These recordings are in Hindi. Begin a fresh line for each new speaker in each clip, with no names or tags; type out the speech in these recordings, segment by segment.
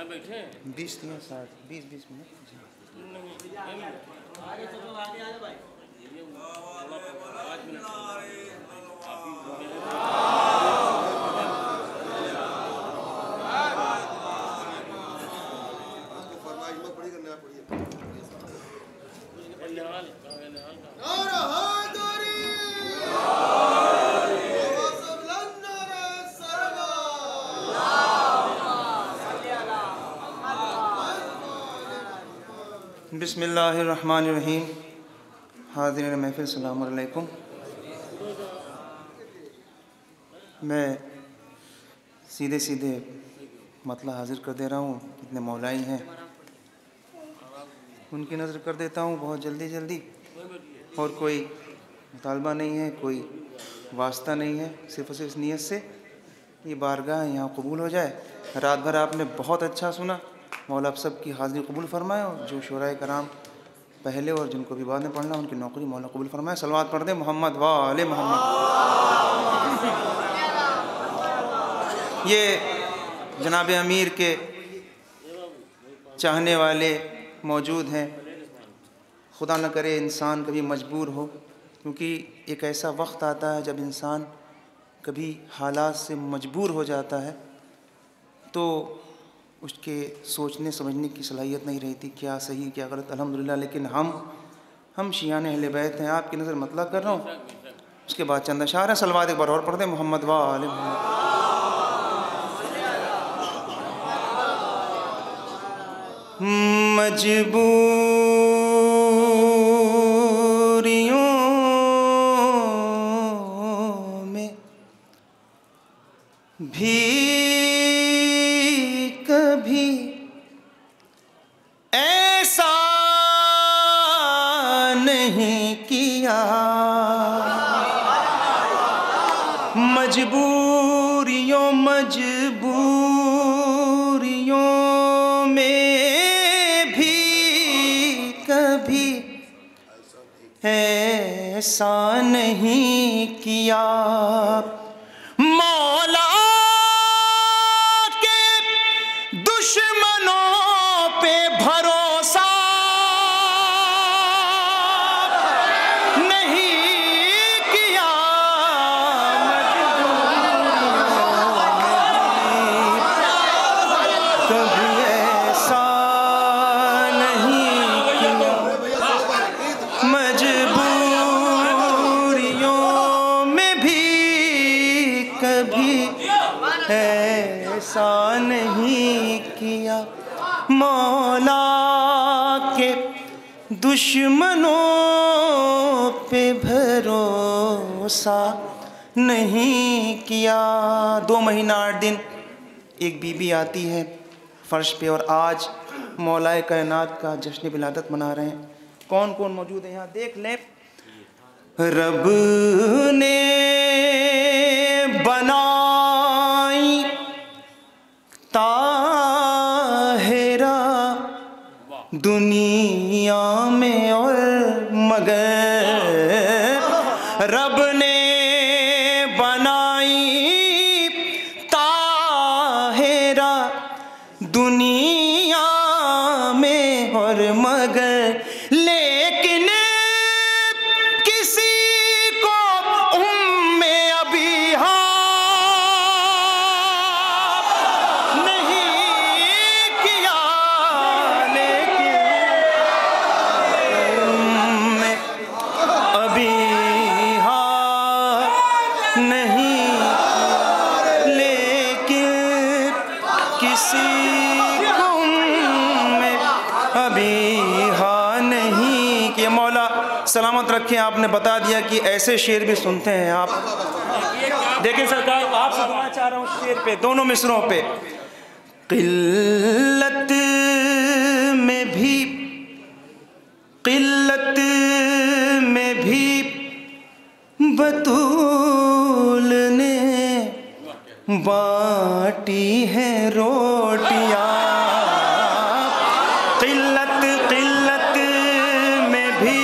बैठे
20 दिए 20 मिनट।
आगे चलो, आगे आ जाओ भाई।
बिस्मिल्लाहिर्रहमानिर्रहीम। हाज़िरीन महफ़िल सलाम अलैकुम। मैं सीधे सीधे मतला हाज़िर कर दे रहा हूँ। कितने मौलाई हैं उनकी नज़र कर देता हूँ बहुत जल्दी जल्दी। और कोई मुतालबा नहीं है, कोई वास्ता नहीं है, सिर्फ़ और सिर्फ इस नीयत से ये बारगाह यहाँ कबूल हो जाए। रात भर आपने बहुत अच्छा सुना। मौला आप सब की हाज़िरी कबूल फ़रमाए और जो शुराए कराम पहले और जिनको भी बाद में पढ़ना उनकी नौकरी मौला कबूल फ़रमाए। सलवात पढ़ दे मोहम्मद व आले मोहम्मद। ये जनाब अमीर के चाहने वाले मौजूद हैं। खुदा न करे इंसान कभी मजबूर हो, क्योंकि एक ऐसा वक्त आता है जब इंसान कभी हालात से मजबूर हो जाता है तो उसके सोचने समझने की सलाहियत नहीं रहती, क्या सही क्या गलत। अल्हम्दुलिल्लाह लेकिन हम शियाने अहले बैत हैं। आपकी नज़र मतला कर रहा हूँ, उसके बाद चंद अशार है। सलवात एक बार और पढ़ दें मोहम्मद व आले मोहम्मद। मजबूरियों में भी कभी ऐसा नहीं किया, मजबूरियों में भी कभी ऐसा नहीं किया। मौला के दुश्मनों पे भरोसा नहीं किया, कभी ऐसा नहीं किया। मजबूरियों में भी कभी ऐसा नहीं किया। मौला के दुश्मनों पे भरोसा नहीं किया। 2 महीना 8 दिन एक बीबी आती है फ़र्श पे और आज मौलाए कायनात का जश्न विलादत मना रहे हैं। कौन कौन मौजूद है यहाँ देख लें। रब ने बनाई ताहिरा दुनिया में और मगर रब ने बनाई ताहिरा दुनिया में और मगर लेकिन किसी को उम्मे अबीहा नहीं किया, लेकिन उम्मे अबीहा नहीं, लेकिन किसी को उम्मे अबीहा नहीं कि मौला सलामत रखें। आपने बता दिया कि ऐसे शेर भी सुनते हैं आप। देखें सरकार, आपसे दुआ चाह रहा हूँ शेर पे, दोनों मिसरों पे। किल्लत में भी बतूल ने बाटी है रोटियाँ। किल्लत में भी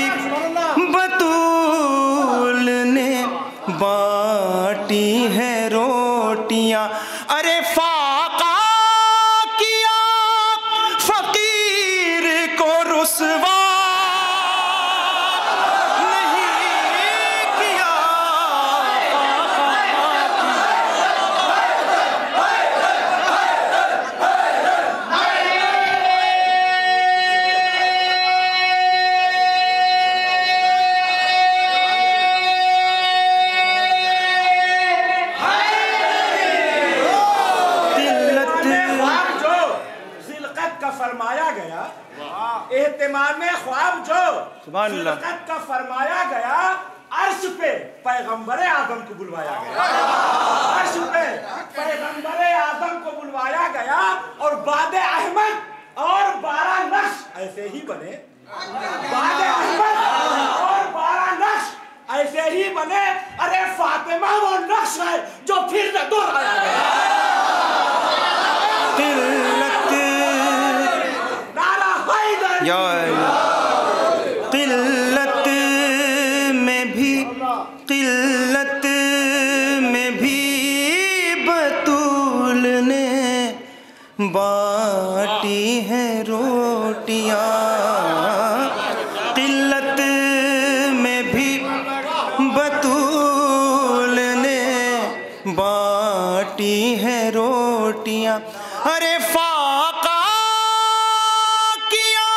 बतूल ने बाटी है रोटियाँ। अरे फाका किया
एहतिमाम ख्वाब जो
सुभान अल्लाह
खिलकत का फरमाया गया, अर्श पे पैगंबर आजम को बुलवाया गया, अर्श पे पैगंबर आजम को बुलवाया गया और बाद अहमद और 12 नक्श ऐसे ही बने, बाद अहमद और 12 नक्श ऐसे ही बने। अरे फातिमा वो नक्श है जो फिर न दोहराया गया।
किल्लत में भी बतूल ने बाटी है रोटियां, किल्लत में भी बतूल ने बाटी है रोटियां। अरे फाका किया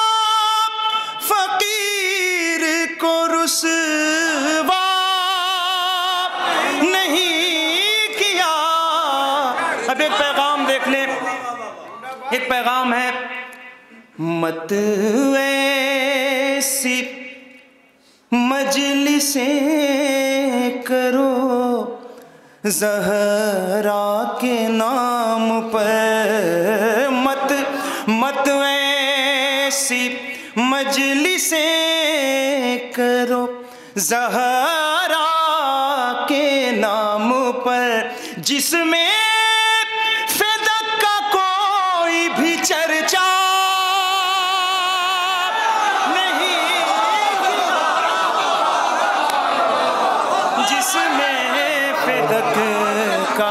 फकीर को रुसवा नहीं किया। अब एक पैगाम देख ले, एक पैगाम है, मत ऐसी मजलिसें करो ज़हरा के नाम पर, मत ऐसी मजलिसें करो ज़हरा के नाम पर, जिसमें फ़िदक का कोई भी चर्चा नहीं, जिसमें फ़िदक का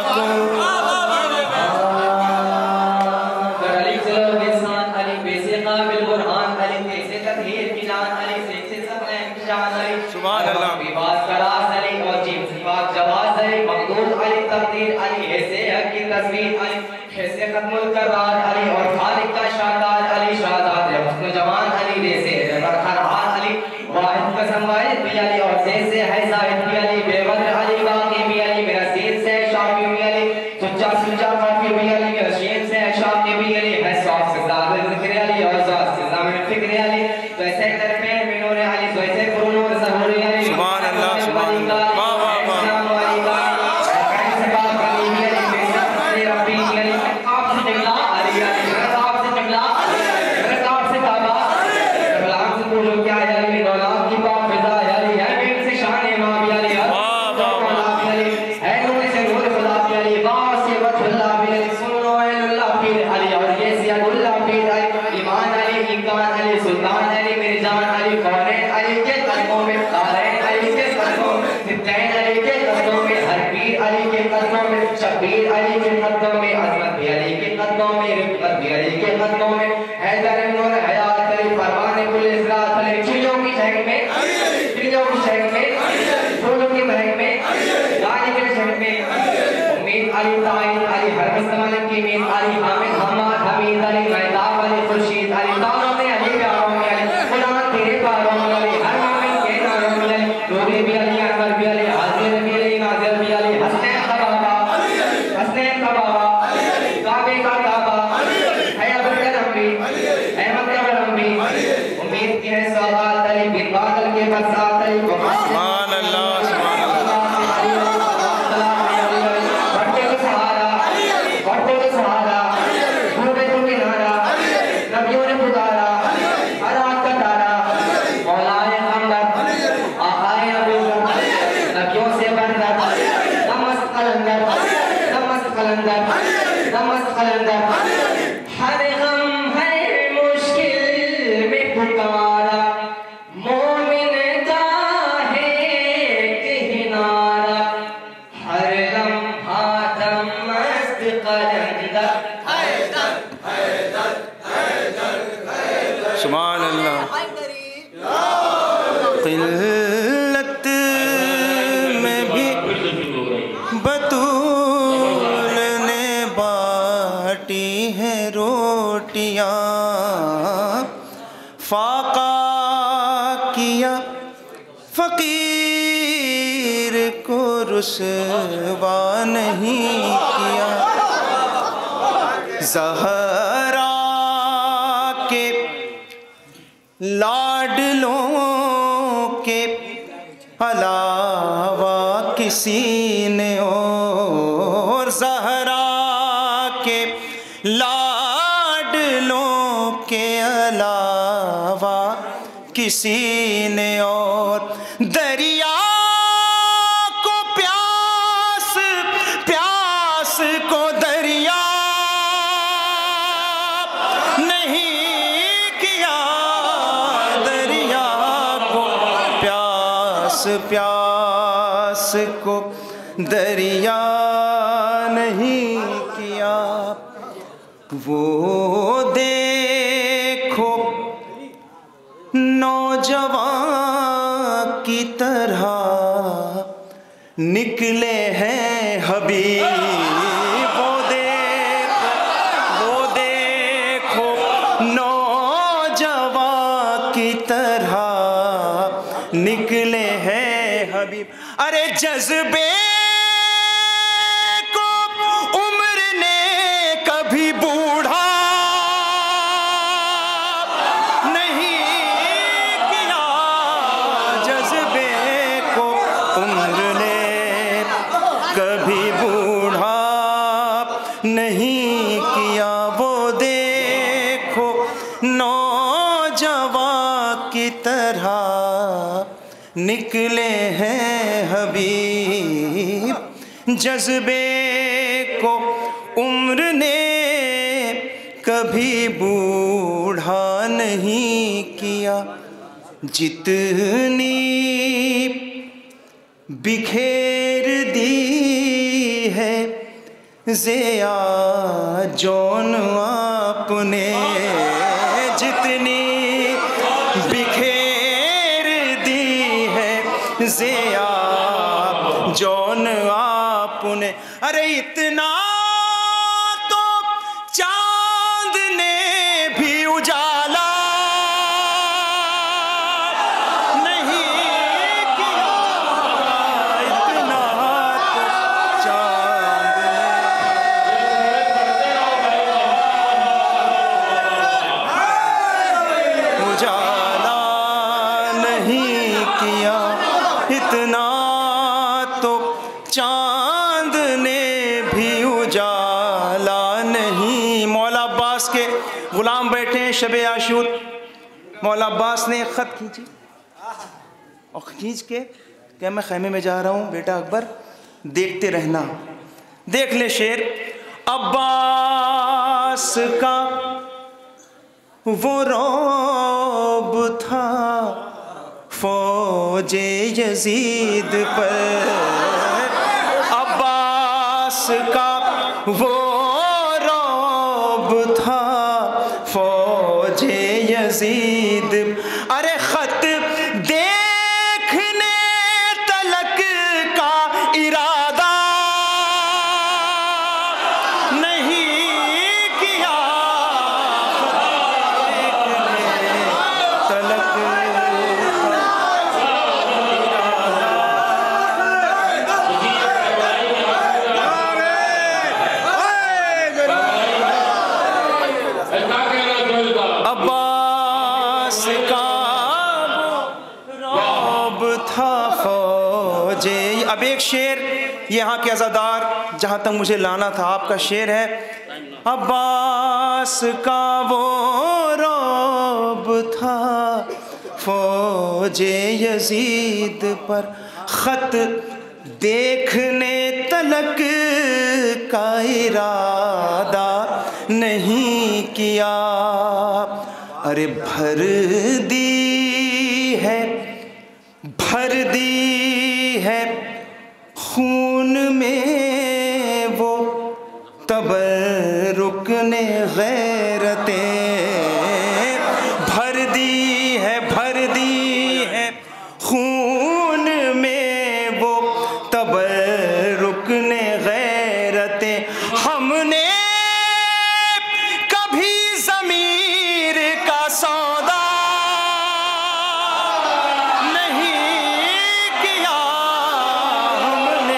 किल्लत में भी बतूल ने बाटी है रोटियां, फाका किया फकीर को रुसवा नहीं किया। ज़हरा के किसी ने और ज़हरा के लाडलों के अलावा किसी ने और दरिया को प्यास प्यास को दरिया नहीं किया, दरिया को प्यास प्यास को दरिया नहीं किया। वो देखो नौजवान की तरह निकले हैं हबीब। वो देखो नौजवान की तरह निकले हैं हबीब। अरे जज्बे को उम्र ने कभी बूढ़ा नहीं किया, जज्बे को उम्र ने कभी बूढ़ा नहीं किया। वो देखो नौजवान की तरह निकले हैं हबीब। जज्बे को उम्र ने कभी बूढ़ा नहीं किया। जितनी बिखेर दी है ज़िया जौन आपने, जितनी बिखेर दी है ज़िया जौन आपने। अरे इतना तो चांद ने भी उजाला नहीं किया, इतना तो चांद ने उजाला नहीं किया, इतना तो चांद ने भी उजाला नहीं। मौला अब्बास के गुलाम बैठे हैं शब आशूर। मौला अब्बास ने एक ख़त खींची और खींच के क्या मैं खैमे में जा रहा हूँ, बेटा अकबर देखते रहना। देख ले शेर, अब्बास का वो रौब था फौजे यजीद पर, अब्बास का वो रौब था फौजे यजीद। अरे खत देखने तलक का इरादा नहीं किया, तलक अब्बास का रौब था फौजे। अब एक शेर यहाँ के अज़ादार, जहाँ तक मुझे लाना था, आपका शेर है। अब्बास का वो रौब था फौजे यजीद पर, खत देखने तलक का इरादा नहीं किया। अरे भर दी है खून में वो तबर्रुक ने गैरतें, भर दी है खून में वो तबर्रुक ने गैरतें। हमने कभी ज़मीर का सौदा नहीं किया, हमने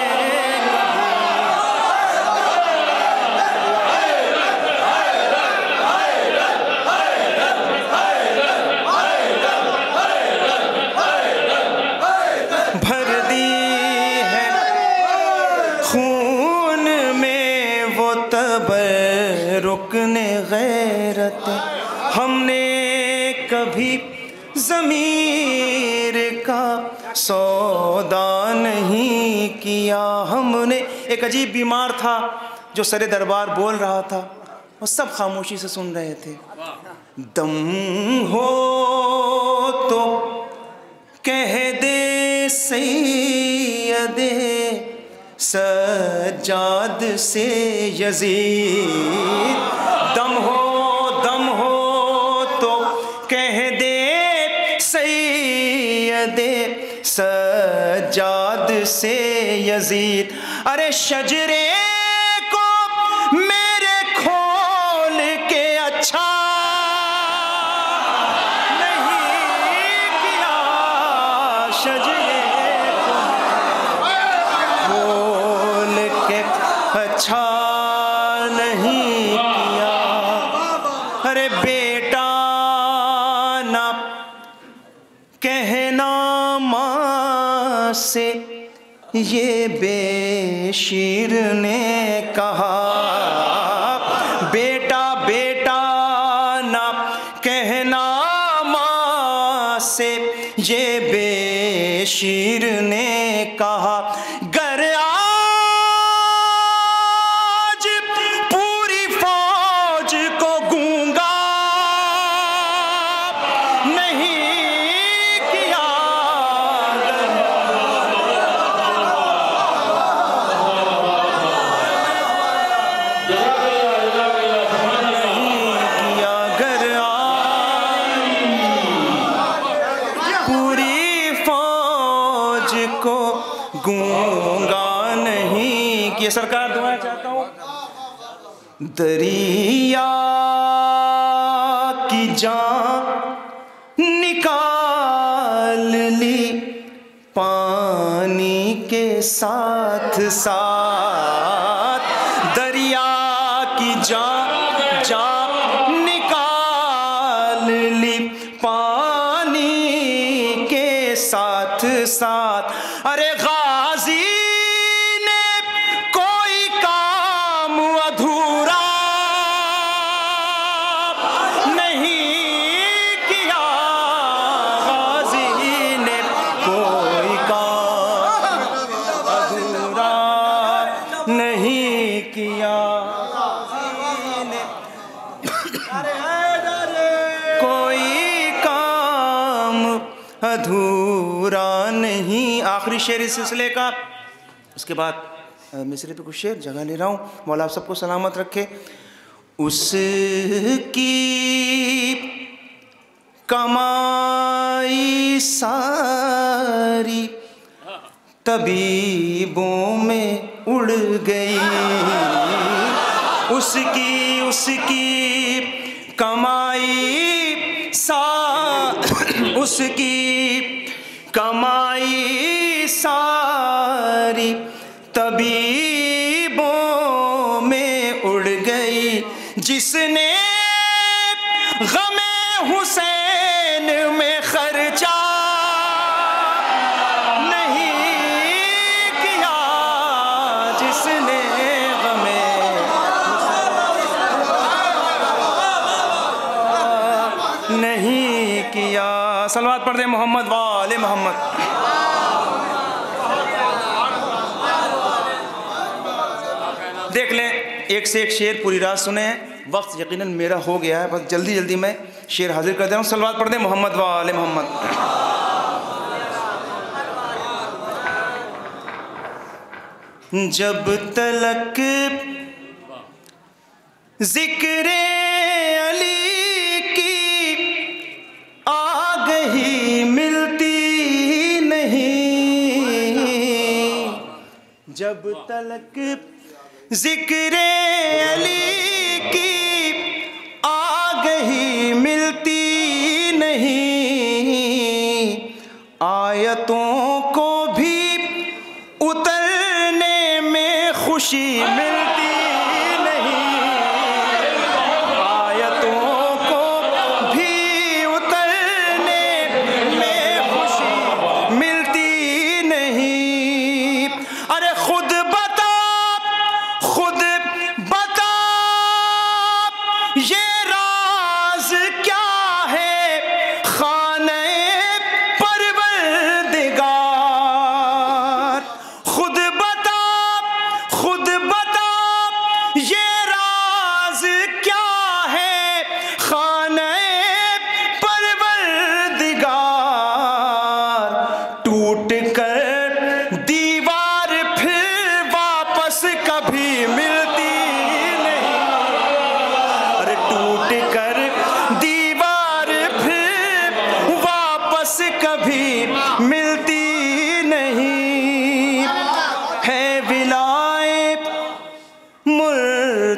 मोतबर रुकने गैरत, हमने कभी ज़मीर का सौदा नहीं किया। हमने, एक अजीब बीमार था जो सरे दरबार बोल रहा था और सब खामोशी से सुन रहे थे। दम हो तो कह दे सैयदे सज्जाद से यजीद, दम हो तो कह दे सैयदे सज्जाद से यजीद। अरे शजरे को मेरे खोल के अच्छा नहीं किया, शजरे को खोल के अच्छा नहीं किया। अरे बेटा ना कहना माँ से, ये बेशीर ने कहा। बेटा बेटा ना कहना माँ से, ये बेशीर ने कहा। गर आज पूरी फौज को गूंगा नहीं किया, गूंगा नहीं कि सरकार दुआ चाहता हूँ। दरिया की जान निकाल ली पानी के साथ साथ, दरिया की जान निकाल ली पानी के साथ साथ। अरे गाजी ने कोई काम अधूरा नहीं किया, गाजी ने कोई काम अधूरा नहीं किया, कोई काम अधूरा नहीं। आखिरी शेर इस सिलसिले का, उसके बाद मिसरे पे कुछ शेर जगह ले रहा हूँ। मौला आप सबको सलामत रखे। उसकी कमाई सारी तबीबों में उड़ गई, उसकी कमाई उसकी कमाई सारी तबीबों में उड़ गई। जिसने गमे हुसैन में खर्चा नहीं किया, जिसने गमे नहीं किया। सलवात पढ़ दे मोहम्मद वाले मोहम्मद। देख लें, एक से एक शेर पूरी रात सुने हैं। वक्त यकीनन मेरा हो गया है, बस जल्दी जल्दी मैं शेर हाजिर कर दे रहा हूँ। सलवात पढ़ दे मोहम्मद वाले मोहम्मद। जब तलक जिक्रे अली की आगही मिलती नहीं, जब तलक जिक्रे अली की आगही मिलती नहीं, आयतों को भी उतरने में खुशी मिलती नहीं, आयतों को भी उतरने में खुशी मिलती नहीं। अरे खुद बता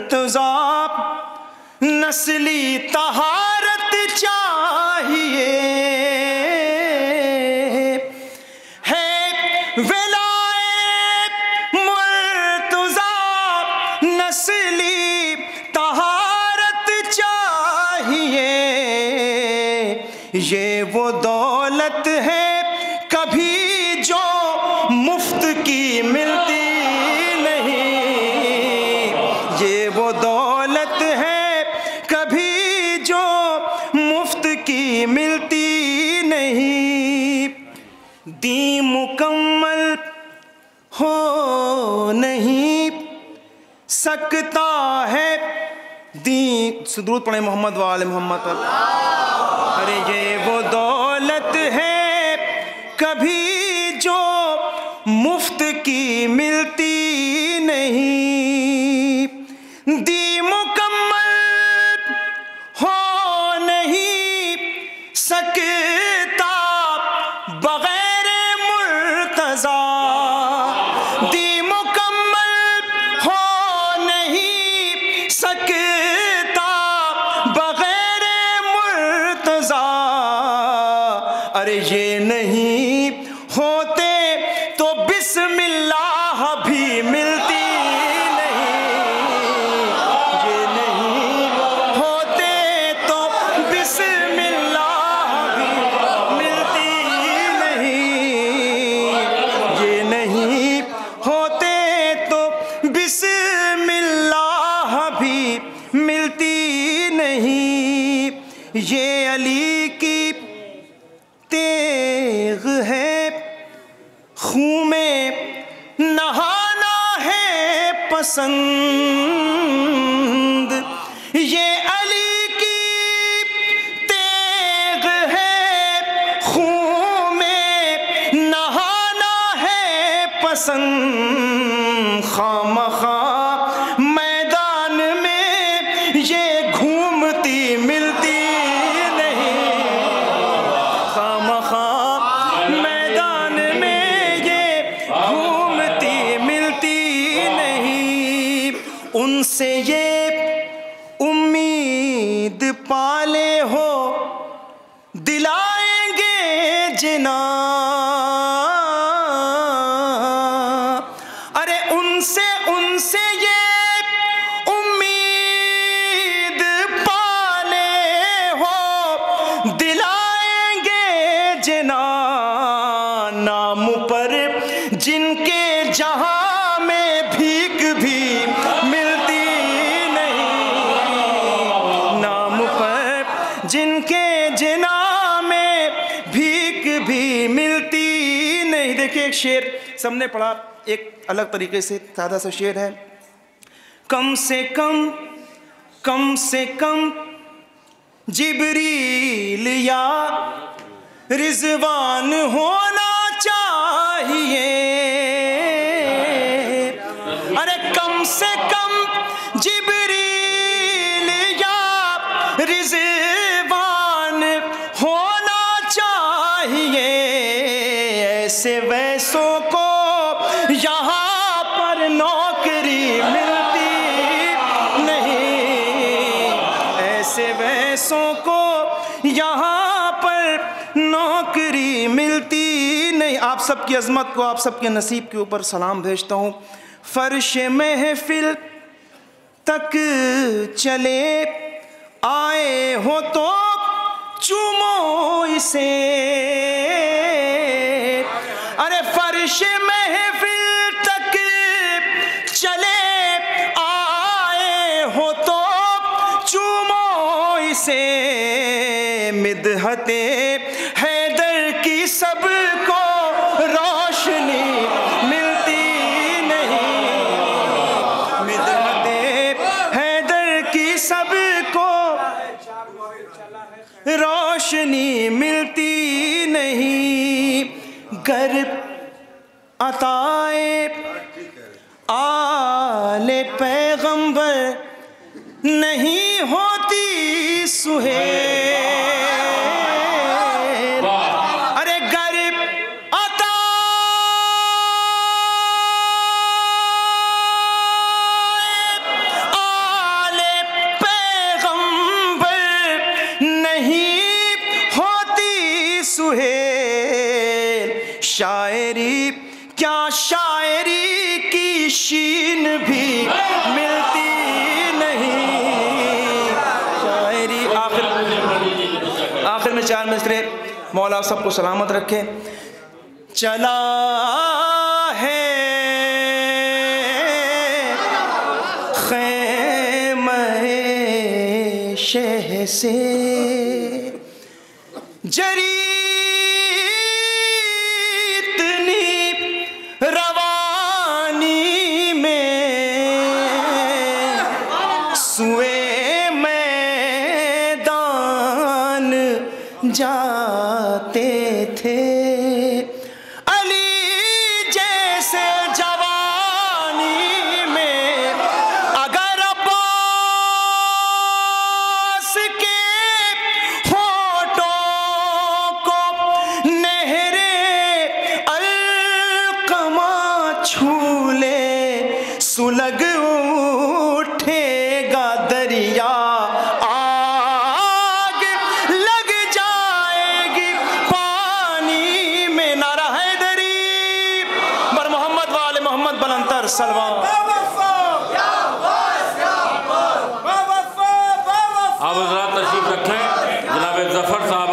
मुर्तज़ा नस्ली तहारत चाहिए है, विलाए मुर्तज़ा नस्ली तहारत चाहिए। ये वो दौलत है कभी जो मुफ्त की मिलती नहीं, ये वो दौलत है कभी जो मुफ्त की मिलती नहीं। दी मुकम्मल हो नहीं सकता है दी, सुदरूद पढ़े मोहम्मद वाले मोहम्मद। अरे ये वो दौलत है कभी जो मुफ्त की मिलती नहीं। दी मुकम्मल हो नहीं सकता बगैर मुर्तज़ा, दी मुकम्मल हो नहीं सकता बगैर मुर्तज़ा। अरे ये नहीं होते तो बिस्मिल्लाह भी मिलती नहीं, ये नहीं होते तो बिस्मिल्लाह भी मिलती नहीं, ये नहीं होते तो बिस्मिल्लाह भी मिलती नहीं। ये अली की तेग है, खून में नहाना है पसंद। ये अली की तेग है, खून में नहाना है पसंद। खामखा मैदान में ये घूमती मिलती नहीं, खामखा मैदान में ये घूमती मिलती नहीं। उनसे ये उम्मीद पाले हो दिलाएंगे जिना। अरे उनसे ये उम्मीद पाले हो दिलाएंगे जिना। नाम पर जिनके जहां में भीख भी मिलती नहीं, नाम पर जिनके जिना में भीख भी मिलती नहीं। देखिए एक शेर सबने पढ़ा, एक अलग तरीके से सादा सा शेर है। कम से कम जिब्रील या रिजवान होना चाहिए। अरे कम से कम जिब्रील या रिजवान होना चाहिए। ऐसे वैसों को यहाँ पर नौकरी मिलती नहीं, ऐसे वैसों को यहाँ पर नौकरी मिलती नहीं। आप सबकी अजमत को, आप सबके नसीब के ऊपर सलाम भेजता हूँ। फर्श महफिल तक चले आए हो तो चूमो इसे। अरे फर्श महफिल तक चले आए हो तो चूमो इसे। मिदहते हैदर की सबको रोशनी मिलती नहीं, मिदहते हैदर की सबको रोशनी मिलती नहीं। गर अताए आले पैगंबर नहीं होती सुहेल। अरे गर अताए मिलती नहीं। शायरी आखिर में 4 मिसरे। मौला सबको सलामत रखे। चला है ख़ैमे शह से जरी इतनी रवानी में, सुए मैदान जाते थे सुलग उठेगा दरिया, आग लग जाएगी पानी में। नारा हैदरी बर मोहम्मद वाले मोहम्मद बुलंदतर सलवान।
आप हज़रात तशरीफ रखें। जनाब ज़फ़र साहब